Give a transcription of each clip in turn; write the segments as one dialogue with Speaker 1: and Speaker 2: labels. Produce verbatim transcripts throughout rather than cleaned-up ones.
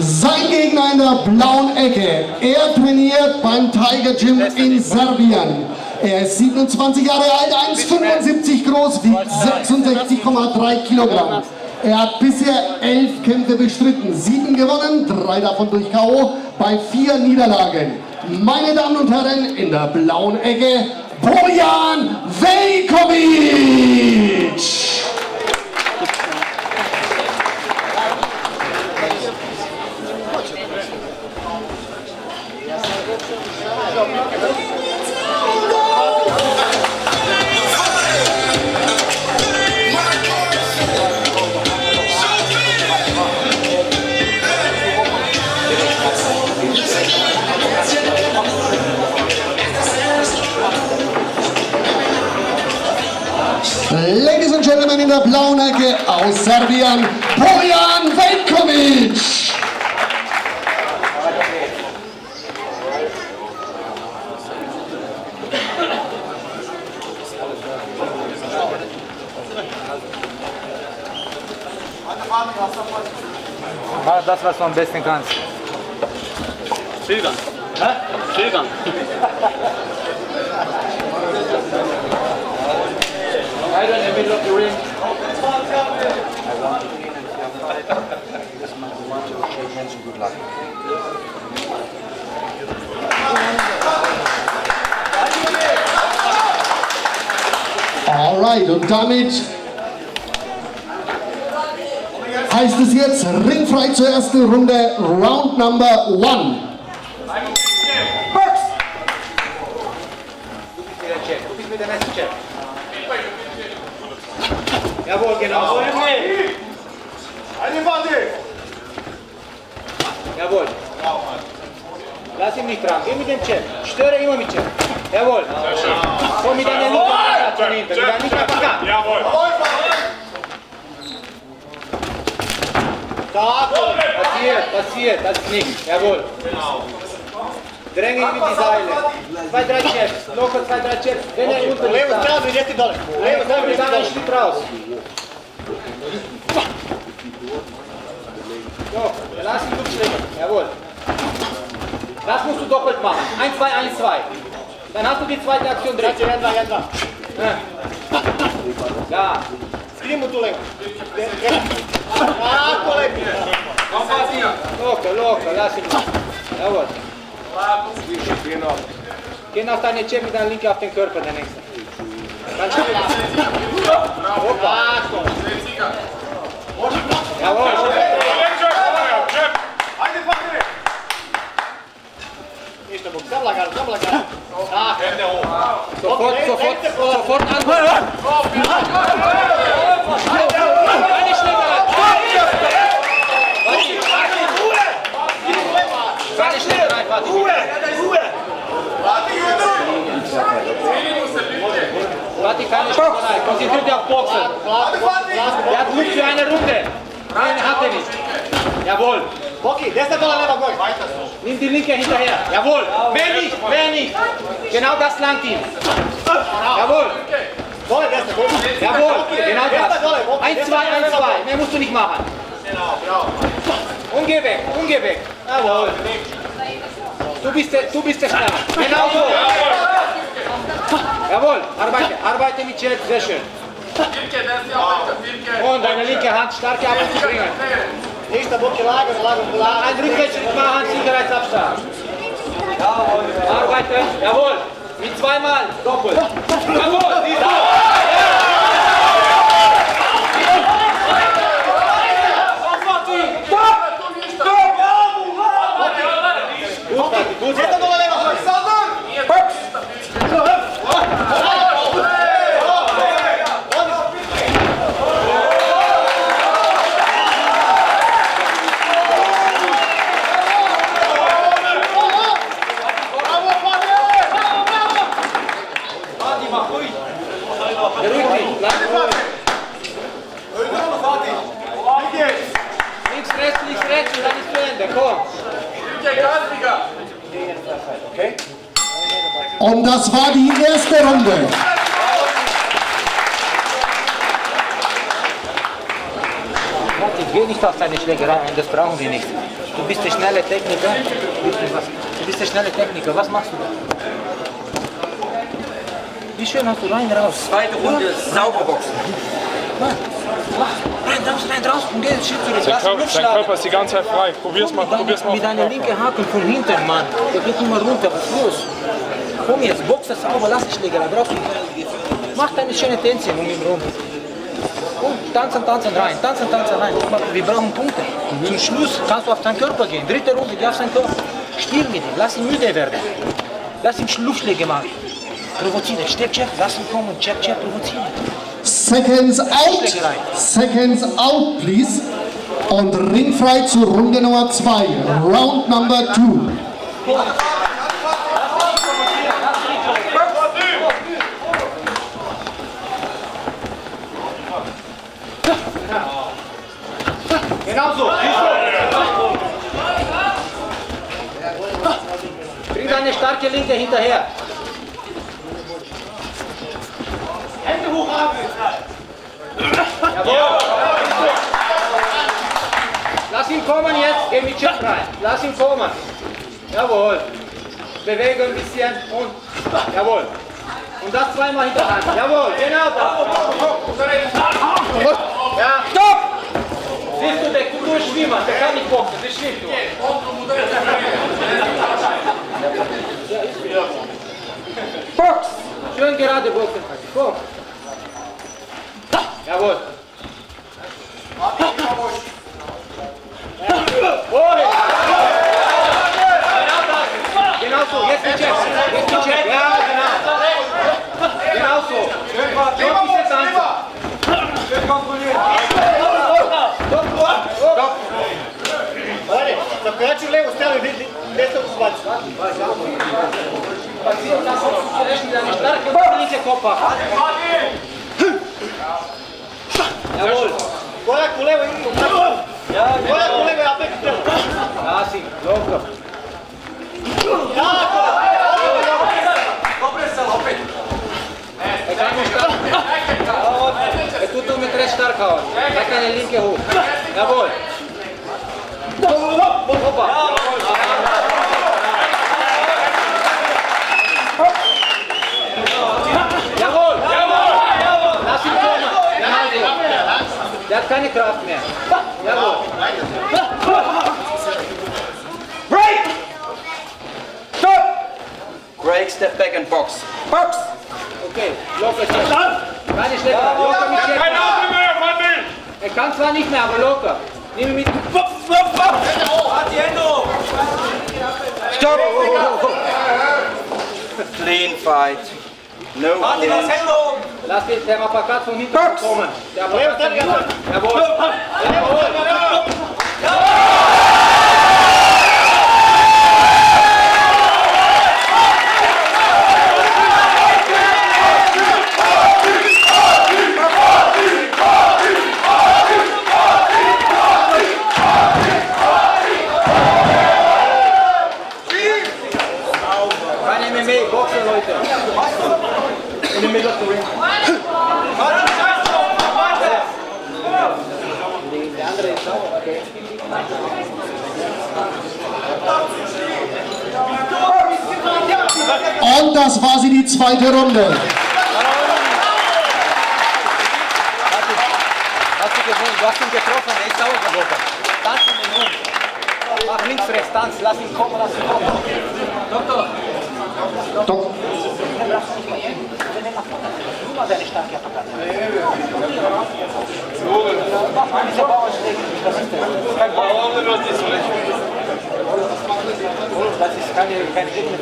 Speaker 1: Sein Gegner in der blauen Ecke. Er trainiert beim Tiger Gym in Serbien. Er ist siebenundzwanzig Jahre alt, eins Komma fünfundsiebzig groß, wiegt sechsundsechzig Komma drei Kilogramm. Er hat bisher elf Kämpfe bestritten, sieben gewonnen, drei davon durch K O bei vier Niederlagen. Meine Damen und Herren, in der blauen Ecke Bojan Veljković! Ladies and Gentlemen, in der blauen Ecke aus Serbien, Bojan Veljković!
Speaker 2: Mach das, was du am besten kannst.
Speaker 3: Schildern. Hä? Schildern.
Speaker 2: Right in the middle of the ring. Good luck.
Speaker 1: Alright, und damit heißt es jetzt ringfrei zur ersten Runde, Round Number One.
Speaker 2: Jawohl, genau so. Jawohl. Lass ihn nicht dran, geh mit dem Chef. Störe immer mit Chef. Jawohl. So mit deiner Luke von hinten. Mit deiner nicht ab.
Speaker 3: Jawohl.
Speaker 2: Passiert, passiert, das ist nichts. Jawohl. Dränge ihn mit die Seile. Zwei, drei Chefs. Locker zwei, drei Chefs. Wenn er unten ist. Levo, stavio, idete dole. Levo, stavio, idete dole. Schritt raus. So, lass ihn durchschlägen. Jawohl. Das musst du doppelt machen. eins, zwei, eins, zwei. Dann hast du die zweite Aktion drin. Ja. Skrimo tu levo. Locker, locker, lass ihn. Jawohl. Geh nach deiner Chef mit deiner Linke auf den Körper, der nächste. Ganz schön. Hoppa. Jawohl. Sofort, sofort, sofort an. Keine Schlägerei. Keine Schlägerei, Fatih. Fatih, keine Schlägerei. Konzentriert dich auf Boxen. Der hat Luft für eine Runde. Nein, hat er nicht. Jawohl. Boki, der ist der Dollar Lever, nimm die linke hinterher. Jawohl. Mehr nicht, mehr nicht. Genau das langt ihm. Jawohl. Jawohl, genau das. eins, zwei, eins, zwei. Mehr musst du nicht machen. Und geh weg, und geh weg. Jawohl. Du bist der, du bist der Stark. Genau so. Jawohl, arbeite, arbeite mit Chef, sehr schön. Und deine linke Hand starke Arbeit zu bringen. Nächster Bock lager, lager, lager. Ein Rückwärtsschritt machen, Sicherheitsabstand. Arbeite, jawohl. Mit zweimal, doppelt. Jawohl, siehst du. Gut, gut. Links, rechts, links, rechts und dann ist zu Ende. Komm. Okay.
Speaker 1: Und das war die erste Runde.
Speaker 2: Ich gehe nicht auf seine Schlägerei ein, das brauchen wir nicht. Du bist der schnelle Techniker. Du bist der schnelle Techniker. Was machst du da? Wie schön hast du rein, raus?
Speaker 4: Zweite Runde, ja. Sauber boxen.
Speaker 2: Mann, rein, raus, rein, raus und geh ins Schritt zurück.
Speaker 5: Sein, Körper, sein Körper ist die ganze Zeit frei. Probier's mal,
Speaker 2: deine,
Speaker 5: probier's mal.
Speaker 2: Mit deiner linken Haken von hinten, Mann. Der geht immer runter. Was ist los? Komm jetzt, box das sauber, lass dich Schläger. Brauchst du. Mach deine schöne Tänzchen um ihn rum. Und tanzen, tanzen rein, tanzen, tanzen rein. Wir brauchen Punkte. Mhm. Zum Schluss kannst du auf deinen Körper gehen. Dritte Runde, geh auf seinen Körper. Spiel mit ihm, lass ihn müde werden. Lass ihm Luftschläge machen. Provozieren, Step, Chef, lass ihn kommen, Chef, Chef, provozieren.
Speaker 1: Seconds out, seconds out, please. Und ringfrei zur Runde Nummer zwei, Round Number two.
Speaker 2: Genau so. Bring deine starke Linke hinterher. Hände hoch, Abel. Jawohl. Lass ihn kommen jetzt. Geh mit Chef rein. Lass ihn kommen. Jawohl. Bewege ein bisschen und. Jawohl. Und das zweimal hinterher. Jawohl. Genau das. Ja. Stopp! Siehst du, der tut nur schwimmen, der kann nicht boxen, der schwimmt nur. Box! Schön gerade boxen, komm. Jawohl. Genau so, jetzt die Check, jetzt die Check, ja genau. Genau so. Schön jetzt einfach. Schön kontrollieren.
Speaker 6: Olha, só quero te ler os caras desse quadro.
Speaker 2: Passiert das auch zurecht mit einer starken linken Kopf. Jawohl.
Speaker 6: Olha, coleu aí. Olha, coleu aí, abre aqui.
Speaker 2: Ah, sim, logo.
Speaker 6: Com pressão, Alpe.
Speaker 2: Er kann nicht stark. Er tut nur mit rechts stark hauen. Er kann eine linke hoch. Jawohl. Hoppa. Jawohl. Jawohl. Lass ihn kommen. Der hat keine Kraft mehr. Jawohl.
Speaker 4: Break! Stop! Break, step back and box. Box!
Speaker 2: Okay, locker. Keine Schläger. Locker mit Schläger.
Speaker 5: Keine Arme mehr, Martin!
Speaker 2: Er kann zwar nicht mehr, aber locker. Nimm ihn mit.
Speaker 4: Hände hoch! Hat die Hände hoch! Stop! Clean fight. No. Martin, das Hände hoch!
Speaker 2: Lass den der Apparat von hinten kommen. Der Apparat von hinten. Jawohl. Jawohl. Keine M M A, Boxen, Leute. In the middle of the ring. Der andere ist sauer, okay.
Speaker 1: Und das war sie, die zweite Runde.
Speaker 2: Hast du gesehen, du hast ihn getroffen, er ist sauer geworden. Tanz in den Mund. Mach links, rechts, tanz, lass ihn kommen, lass ihn kommen. Doktor.
Speaker 1: Dok
Speaker 2: Nur seine starke Apparat. Mach mal diese Bauernschläge. Das ist der. Das ist keine, kein Gegner.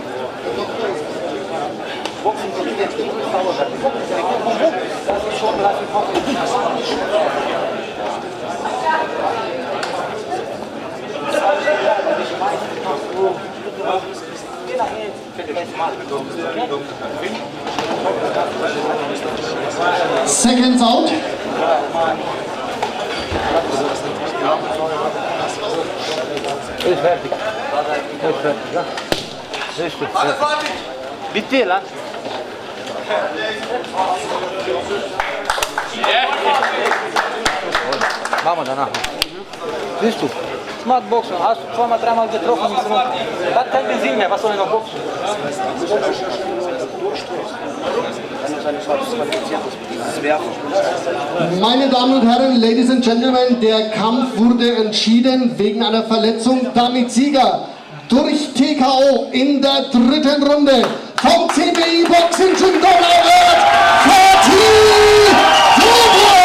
Speaker 2: Boxen so wie jetzt nicht sauer werden. Das ist schon, lass ihn kommen.
Speaker 1: Seconds out.
Speaker 2: Ist fertig. Ist fertig, ja. Ist gut. Bitte, Land. Machen wir danach. Siehst du?
Speaker 6: Smart Boxen, hast du zweimal, dreimal getroffen, ist runter. Hat keinen Sinn mehr, was soll ich noch boxen?
Speaker 1: Meine Damen und Herren, Ladies and Gentlemen, der Kampf wurde entschieden wegen einer Verletzung. Damit Sieger durch T K O in der dritten Runde vom C B I Boxing Gym Donauwörth, Fatih Douglas!